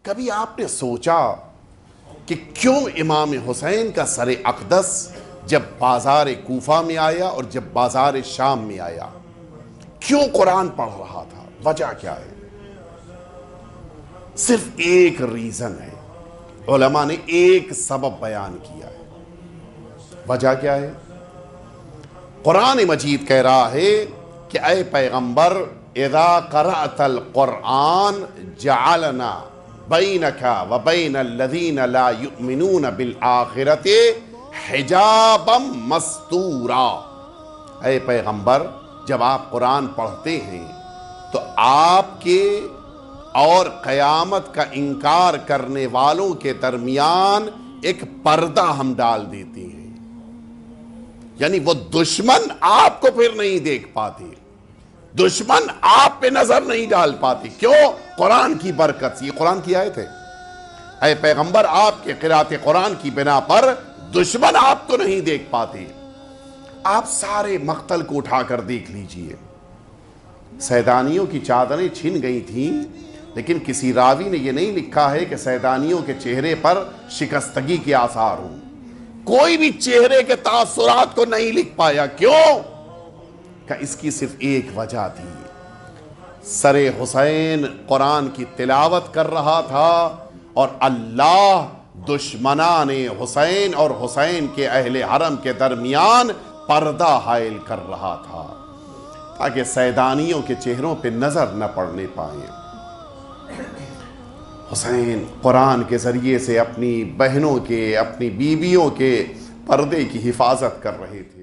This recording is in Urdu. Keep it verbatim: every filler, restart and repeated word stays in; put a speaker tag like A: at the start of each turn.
A: کبھی آپ نے سوچا کہ کیوں امام حسین کا سر اقدس جب بازار کوفہ میں آیا اور جب بازار شام میں آیا کیوں قرآن پڑھ رہا تھا؟ وجہ کیا ہے؟ صرف ایک ریزن ہے، علماء نے ایک سبب بیان کیا ہے۔ وجہ کیا ہے؟ قرآن مجید کہہ رہا ہے کہ اے پیغمبر اذا قرأت القرآن جعلنا بینک و بین الذین لا یؤمنون بالآخرۃ حجابا مستورا۔ اے پیغمبر جب آپ قرآن پڑھتے ہیں تو آپ کے اور قیامت کا انکار کرنے والوں کے درمیان ایک پردہ ہم ڈال دیتے ہیں، یعنی وہ دشمن آپ کو پھر نہیں دیکھ پاتے، دشمن آپ پہ نظر نہیں ڈال پاتے۔ کیوں؟ قرآن کی برکت سے۔ یہ قرآن کی آیت ہے۔ اے پیغمبر آپ کے قرأت قرآن کی بنا پر دشمن آپ کو نہیں دیکھ پاتے۔ آپ سارے مقتل کو اٹھا کر دیکھ لیجئے، سیدانیوں کی چادریں چھن گئی تھیں، لیکن کسی راوی نے یہ نہیں لکھا ہے کہ سیدانیوں کے چہرے پر شکستگی کے آثار ہوں۔ کوئی بھی چہرے کے تاثرات کو نہیں لکھ پایا۔ کیوں؟ کہ اس کی صرف ایک وجہ تھی، سر حسین قرآن کی تلاوت کر رہا تھا اور اللہ دشمنان حسین اور حسین کے اہل حرم کے درمیان پردہ حائل کر رہا تھا تاکہ سیدانیوں کے چہروں پہ نظر نہ پڑنے پائیں۔ حسین قرآن کے ذریعے سے اپنی بہنوں کے، اپنی بیویوں کے پردے کی حفاظت کر رہے تھے۔